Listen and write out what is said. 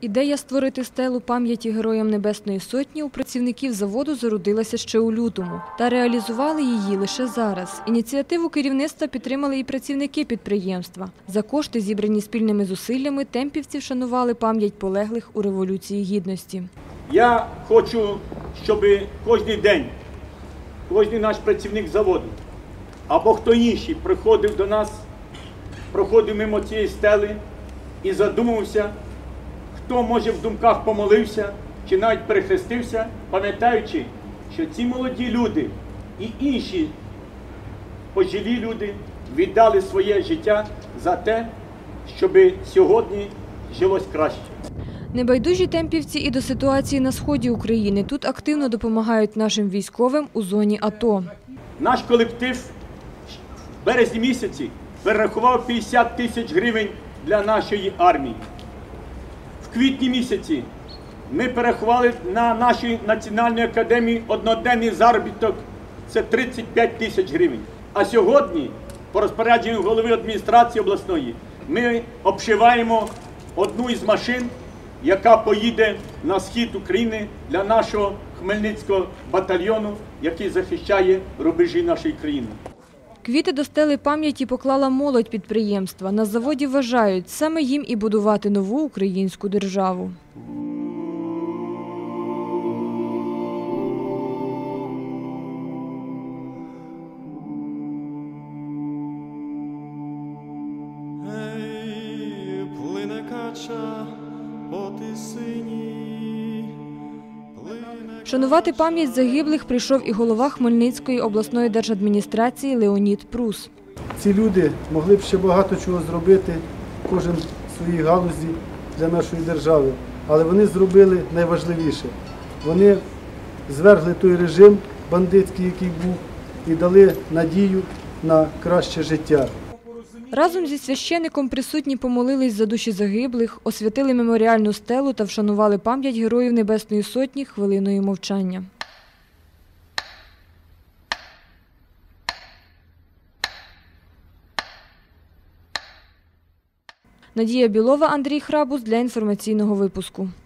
Ідея створити стелу пам'яті Героям Небесної Сотні у працівників заводу зародилася ще у лютому. Та реалізували її лише зараз. Ініціативу керівництва підтримали і працівники підприємства. За кошти, зібрані спільними зусиллями, темпівці вшанували пам'ять полеглих у Революції Гідності. Я хочу, щоб кожен день, кожен наш працівник заводу або хто інший приходив до нас, проходив мимо цієї стели і задумався, хто, може, в думках помолився чи навіть перехрестився, пам'ятаючи, що ці молоді люди і інші пожилі люди віддали своє життя за те, щоб сьогодні жилось краще. Небайдужі темпівці і до ситуації на сході України. Тут активно допомагають нашим військовим у зоні АТО. Наш колектив в березні місяці перерахував 50 тисяч гривень для нашої армії. В квітні місяці ми перерахували на нашій Національній академії одноденний заробіток – це 35 тисяч гривень. А сьогодні, по розпорядженню голови адміністрації обласної, ми обшиваємо одну із машин, яка поїде на схід України для нашого Хмельницького батальйону, який захищає рубежі нашої країни. Квіти до стели пам'яті поклала молодь підприємства. На заводі вважають, саме їм і будувати нову українську державу. Ей, плине кача по тисині. Вшанувати пам'ять загиблих прийшов і голова Хмельницької обласної держадміністрації Леонід Прус. Ці люди могли б ще багато чого зробити, кожен в своїй галузі для нашої держави. Але вони зробили найважливіше. Вони звергли той режим бандитський, який був, і дали надію на краще життя. Разом зі священиком присутні помолились за душі загиблих, освятили меморіальну стелу та вшанували пам'ять Героїв Небесної Сотні хвилиною мовчання. Надія Білова, Андрій Храбус для інформаційного випуску.